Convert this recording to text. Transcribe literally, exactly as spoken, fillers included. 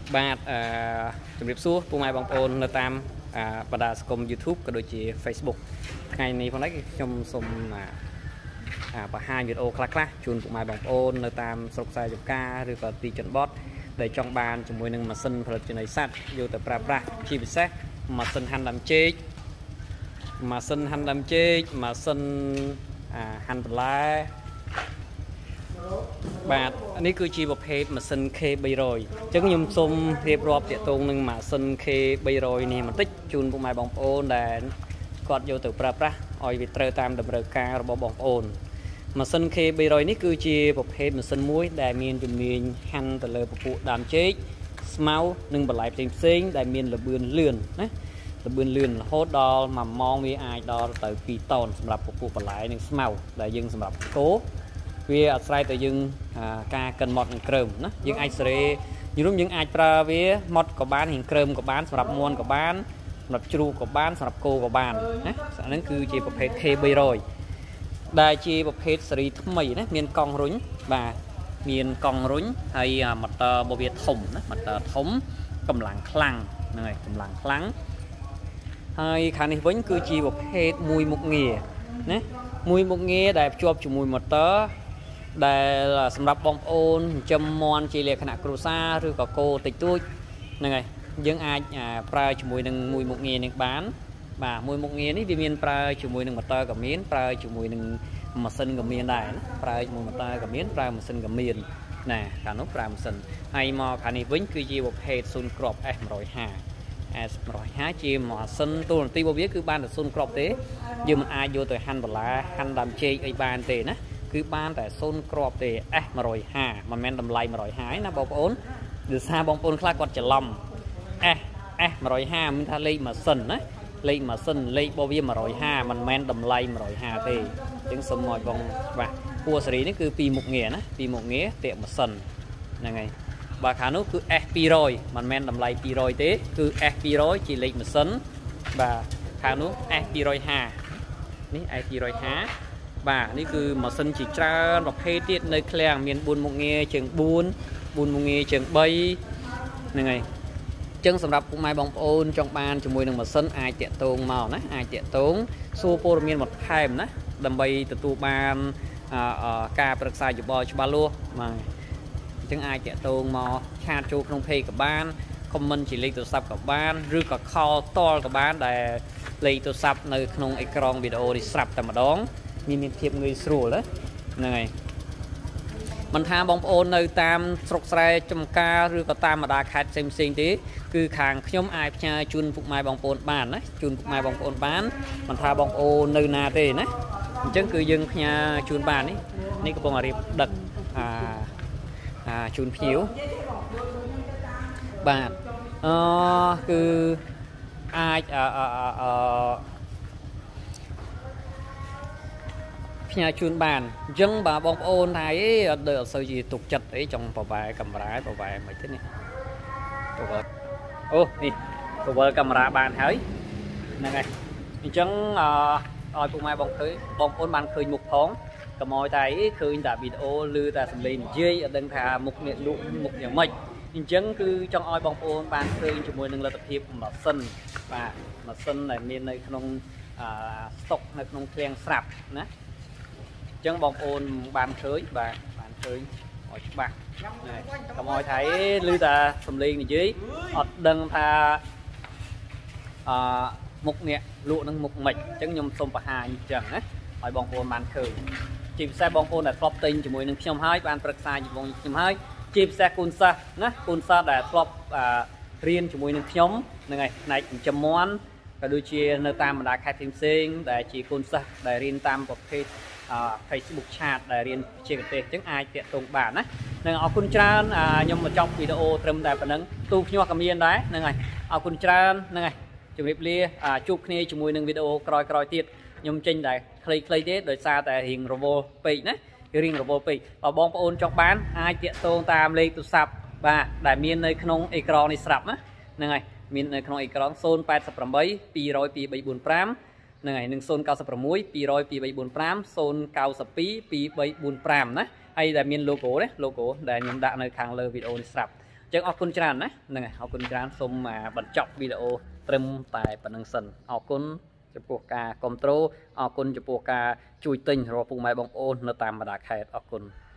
បាទអឺជំរាបសួរពុកម៉ែបងប្អូននៅតាមបណ្ដាសង្គម YouTube ក៏ដូចជា Facebook ថ្ងៃនេះផងដែរខ្ញុំសូមបង្ហាញវីដេអូខ្លះៗជូនពុកម៉ែបងប្អូននៅតាមស្រុកខ្សែចំការឬក៏ទីជនបទដែលចង់បានជាមួយនឹងម៉ាស៊ីនផលិតចំណីសត្វយកទៅប្រើប្រាស់ជាពិសេសម៉ាស៊ីនហាន់ដាំចេកម៉ាស៊ីនហាន់ដាំចេកម៉ាស៊ីនហាន់បន្លែបាទនេះគឺជាប្រភេទម៉ាស៊ីន K 300 អញ្ចឹងខ្ញុំសូមរៀបរាប់ទាក់ទងនឹងម៉ាស៊ីន K 300 នេះបន្តិចជូនពុកម៉ែបងប្អូនដែលគាត់យកទៅប្រើប្រាស់ឲ្យវាត្រូវតាមតម្រូវការរបស់បងប្អូនម៉ាស៊ីន K 300 នេះគឺជាប្រភេទម៉ាស៊ីនមួយដែលមានជំនាញហាន់ទៅលើពពួកដើមចេកស្មៅនិងបន្លែផ្សេងផ្សេងដែលមានល្បឿនលឿនណាល្បឿនលឿនរហូតដល់មួយម៉ោងវាអាចដល់ទៅពីរតោនសម្រាប់ពពួកបន្លែនិងស្មៅដែលយើងសម្រាប់គោវាអាស្រ័យទៅយើងការកិនម៉ត់និងក្រើមណាយើងអាចសេរីយល់យើងអាចប្រើវាម៉ត់ក៏បានរៀងក្រើមក៏បានសម្រាប់មន់ក៏បានសម្រាប់ជ្រូកក៏បានសម្រាប់គោក៏បានណាអាហ្នឹងគឺជាប្រភេទ K 300 ដែលជាប្រភេទស៊េរីថ្មីណាមានកង់រុញបាទមានកង់រុញហើយម៉ូទ័ររបស់វាធំណាម៉ូទ័រធំកម្លាំងខ្លាំងហ្នឹងហើយកម្លាំងខ្លាំងហើយខាងនេះវិញគឺជាប្រភេទមួយមុខងារណាមួយមុខងារដែលភ្ជាប់ជាមួយម៉ូទ័រដែលសម្រាប់បងប្អូនចិញ្ចឹមមាន់ជាលក្ខណៈគ្រួសារឬក៏គោតិចតួចហ្នឹងហើយយើងអាចប្រើជាមួយនឹងមួយមុខងារនេះបានបាទមួយមុខងារនេះវាមានប្រើជាមួយនឹងម៉ូទ័រក៏មានប្រើជាមួយនឹងម៉ាស៊ីនក៏មានដែរណាប្រើជាមួយម៉ូទ័រក៏មានប្រើម៉ាស៊ីនក៏មានណាខាងនោះប្រើម៉ាស៊ីនហើយមកខាងនេះវិញគឺជាប្រភេទស៊ុនគ្រាប់ S 150 S 150ជាម៉ាស៊ីនតួនាទីរបស់វាគឺបានតែស៊ុនគ្រាប់ទេយើងមិនអាចយកទៅហាន់បន្លែហាន់ដើមចេកអីបានទេណាគឺបានតែស៊ុនគ្រាប់ទេ S 150មិនមែនតម្លៃ150ទេណាបងប្អូនដោយសារបងប្អូនខ្លះគាត់ច្រឡំ S S 150មានថាលេខម៉ាស៊ីនណាលេខម៉ាស៊ីនលេខរបស់វា150មិនមែនតម្លៃ150ទេអញ្ចឹងសូមឲ្យបងច្បាស់ពួរស៊េរីនេះគឺពីរមុខងារណាពីរមុខងារតាកម៉ាស៊ីនហ្នឹងហើយបាទខាងនោះគឺ S 200មិនមែនតម្លៃ200ទេគឺ S 200ជាលេខម៉ាស៊ីនបាទខាងនោះ S 250នេះ S 250បាទនេះគឺម៉ាស៊ីនជាច្រើនប្រភេទទៀតនៅឃ្លាំងមានបួនមុខងារជើងបួន បួនមុខងារជើងបីហ្នឹងហើយអញ្ចឹងសម្រាប់ពុកម៉ែបងប្អូនចង់បានជាមួយនឹងម៉ាស៊ីនអាចតាក់ទងមកណាអាចតាក់ទងសួរព័ត៌មានបន្ថែមណាដើម្បីទទួលបានការប្រឹក្សាយោបល់ច្បាស់លាស់បាទអញ្ចឹងអាចតាក់ទងមកឆាតចូលក្នុង page ក៏បាន comment ជាលេខទូរស័ព្ទក៏បានឬក៏ call តលក៏បានដែលលេខទូរស័ព្ទនៅក្នុងអេក្រង់វីដេអូនេះស្រាប់តែម្ដងមានមានភាពងាយស្រួលណាហ្នឹងហើយមិនថាបងប្អូននៅតាមស្រុកស្រែចំការឬក៏តាមបណ្ដាខេត្តផ្សេងផ្សេងទេគឺខាងខ្ញុំអាចផ្ញើជូនពុកម៉ែបងប្អូនបានណាជូនពុកម៉ែបងប្អូនបានមិនថាបងប្អូននៅណាទេណាអញ្ចឹងគឺយើងផ្ញើជូនបាននេះនេះកំពុងរៀបដឹកអាអាជូនភ្ញៀវបាទអឺគឺអាចអឺអឺផ្ញើជូនបានអញ្ចឹងបាទបងប្អូនថាអីអត់ដូចអត់សូវជាទុកចិត្តអីចង់ប្រវែកាមេរ៉ាប្រវែមិនទេនេះប្រវែអូនេះប្រវែកាមេរ៉ាបានហើយហ្នឹងហើយអញ្ចឹងអឺឲ្យពុកម៉ែបងឃើញបងប្អូនបានឃើញមុខផងកុំឲ្យតែអីឃើញតែវីដេអូឬតែសំឡេងនិយាយអត់ដឹងថាមុខអ្នកលក់មុខយ៉ាងម៉េចអញ្ចឹងគឺចង់ឲ្យបងប្អូនបានឃើញជាមួយនឹងលទ្ធភាពម៉ាស៊ីនបាទម៉ាស៊ីនដែលមាននៅក្នុងអឺស្តុកនៅក្នុងឃ្លាំងស្រាប់ណាអញ្ចឹងបងប្អូនបានឃើញបាទបានឃើញឲ្យច្បាស់កុំឲ្យថាឮតែសំឡេងនិយាយអត់ដឹងថាអឺមុខអ្នកលក់នឹងមុខមិនអញ្ចឹងខ្ញុំសូមបង្ហាញអញ្ចឹងណាឲ្យបងប្អូនបានឃើញជាពិសេសបងប្អូនដែលធ្លាប់ទិញជាមួយនឹងខ្ញុំហើយបានប្រឹក្សាជាមួយខ្ញុំហើយជាពិសេសកូនសិស្សណាកូនសិស្សដែលធ្លាប់រៀនជាមួយនឹងខ្ញុំហ្នឹងហើយផ្នែកចិញ្ចឹមមាន់ក៏ដូចជានៅតាមបណ្ដាខេត្តផ្សេងៗដែលជាកូនសិស្សដែលរៀនតាមប្រភេទFacebook chat ដែលរៀនជាប្រទេសអញ្ចឹងអាចតាក់ទងបានណានឹងអរគុណច្រើនខ្ញុំមកចប់វីដេអូត្រឹមតែប៉ុណ្្នឹងទូភ្ញាស់ក៏មានដែរហ្នឹងហើយអរគុណច្រើនហ្នឹងហើយជម្រាបលាជួបគ្នាជាមួយនឹងវីដេអូក្រោយៗទៀតខ្ញុំចេញតែខ្លីៗទេដោយសារតែរៀងរវល់ពេកណារៀងរវល់ពេកបើបងប្អូនចង់បានអាចតាក់ទងតាមលេខទូរស័ព្ទបាទដែលមាននៅក្នុងអេក្រង់នេះស្រាប់ណាហ្នឹងហើយមាននៅក្នុងអេក្រង់ศูนย์ แปด แปด 2 0 2 2 3 4 5ហ្នឹងហើយនឹងศูนย์ เก้า หก 2 2 3 4 5 ศูนย์ เก้า 2 2 2 3 4 5ណាហើយដែលមាន logo ណា logo ដែលខ្ញុំដាក់នៅខាងលើវីដេអូនេះស្រាប់ចឹងអរគុណច្រើនណាហ្នឹងហើយអរគុណច្រើនសូមបញ្ចប់វីដេអូត្រឹមតែប៉ុណ្្នឹងសិនអរគុណចំពោះការគ្រប់គ្រងអរគុណចំពោះការជួយទិញរបស់ពុកម៉ែបងប្អូននៅតាមបណ្ដាខេត្តអរគុណ